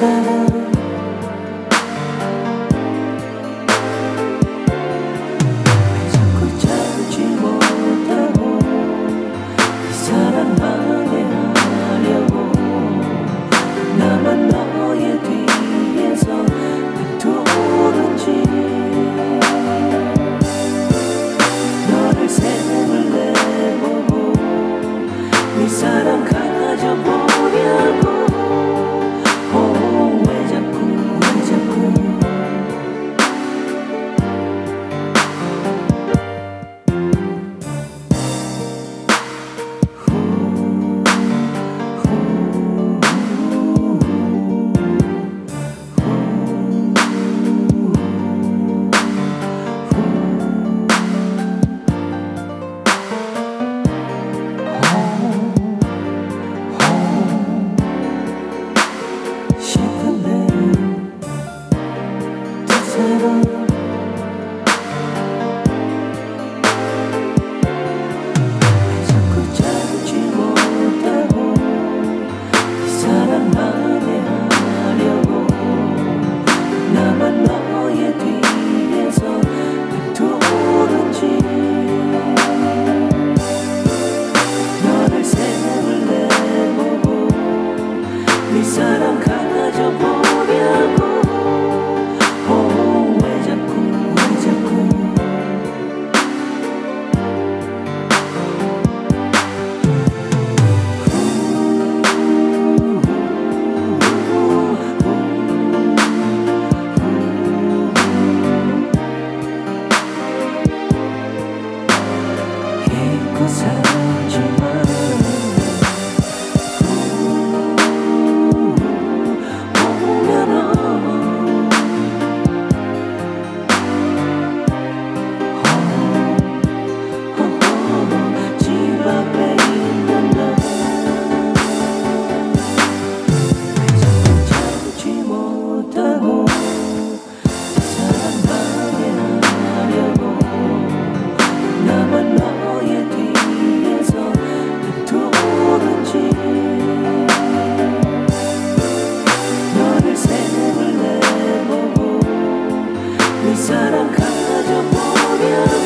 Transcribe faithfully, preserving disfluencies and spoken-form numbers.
사랑 왜 자꾸 참지 못하고 그 사랑 만회하려고 나만 너의 뒤에서 맴도는지 너를 샘을 내보고 네 사랑 가져보려고 왜 자꾸 참지 못하고 그 사랑 만회하려고 나만 너의 뒤에서 맴도는지 너를 샘을 내보고 네 사랑 가져보려고 잊고 살지만 사랑 가져보려